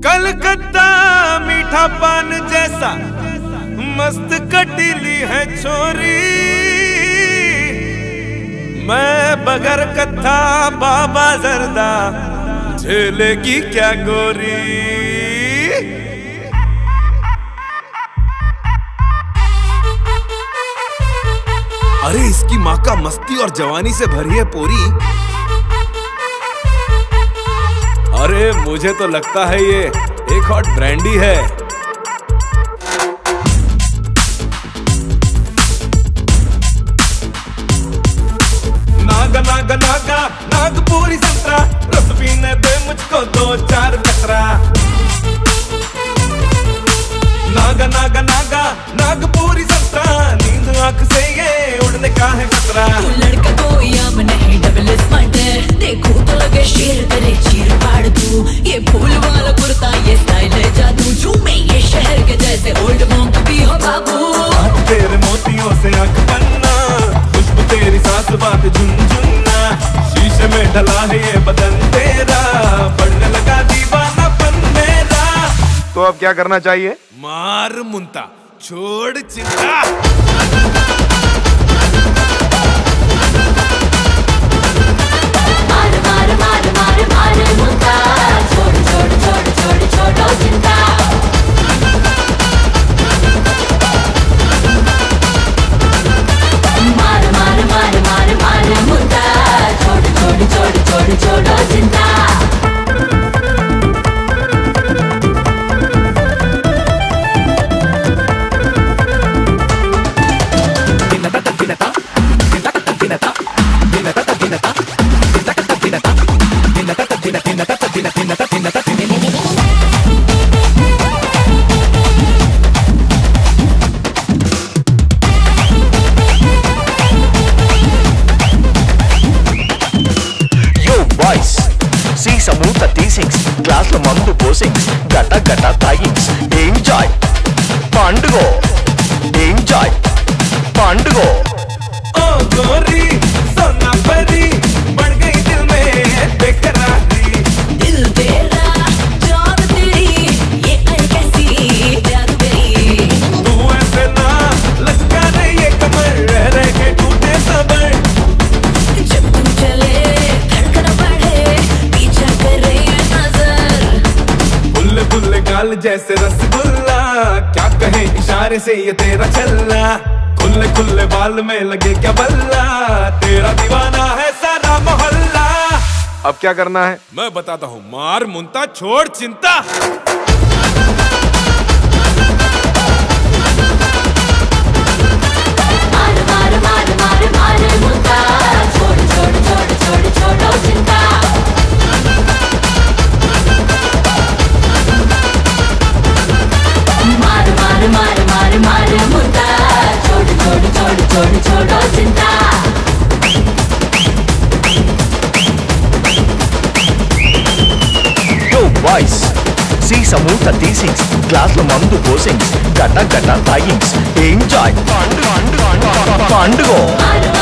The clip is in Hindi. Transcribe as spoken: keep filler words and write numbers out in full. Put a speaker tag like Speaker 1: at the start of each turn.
Speaker 1: कलकत्ता मीठा पान जैसा मस्त कटीली है छोरी, मैं बगर कत्था बाबा जरदा झेलेगी क्या गोरी। अरे इसकी माँ का मस्ती और जवानी से भरी है पोरी। अरे मुझे तो लगता है ये एक हॉट ब्रांडी है। नागा नागा नागा नागपुरी संतरा, रस पीने दे मुझको दो चार कतरा। नागा नागा नागा नागपुरी संतरा, नींद आंख से ये उड़ने का है खतरा।
Speaker 2: तू लड़का कोई आम नहीं, डबल स्मार्ट है, देखो तो लगे शेर तेरे चीर फाड़ तू। ये फूल वाला कुर्ता ये स्टाइल है जादू, झूमे ये शहर के जैसे ओल्ड मॉन्क भी हो बाबू।
Speaker 1: तेरे मोतियों से आंख बनना, खुशबू तेरी सास बात झुनझुना, शीशे में ढला है ये बदन तेरा, पढ़ने लगा दीवानापन मेरा।
Speaker 3: तो अब क्या करना चाहिए?
Speaker 1: मार मुंता छोड़ चिंता।
Speaker 2: मार मार मार मार मार मुंता, छोड़ छोड़ छोड़ छोड़ छोड़ो चिंता। मार मार मार मार मार मुंता, छोड़ छोड़ छोड़ छोड़ छोड़ो चिंता।
Speaker 4: గ్లాస్ లో మందు పోసింగ్స్ గట గట తాగింగ్స్ ఎంజాయ్ పండుగ ఎంజాయ్ పండుగ।
Speaker 1: ओ गोरी सोना परी बढ़ गई दिल में बेकरारी,
Speaker 2: दिल तेरा जान तेरी ये कैसी जादू तेरी।
Speaker 1: तू ऐसे ना लचका रही ये कमर, रह रह के टूटे सबर।
Speaker 2: जब तू चले धड़कन बढ़े, पीछा करे ये नजर।
Speaker 1: बुल्ले बुल्ले गाल जैसे रसगुल्ला, क्या कहे इशारे से ये तेरा चलना। खुले खुले बाल में लगे क्या बल्ला, तेरा दीवाना है सारा मोहल्ला।
Speaker 3: अब क्या करना है?
Speaker 1: मैं बताता हूँ, मार मुंता छोड़ चिंता।
Speaker 2: मार मार मार मार मार मुंता, छोड़ छोड़ छोड़ छोड़ छोड़ो चिंता। मार मार मार मार मार मुंता, छोड़ छोड़ छोड़ छोड़ छोड़ो चिंता।
Speaker 4: Yo boys, see సమూత టీసింగ్స్ గ్లాస్ లో మందు పోసింగ్స్ గట గట తాగింగ్స్ ఎంజాయ్ పండుగ పండుగ పండుగ।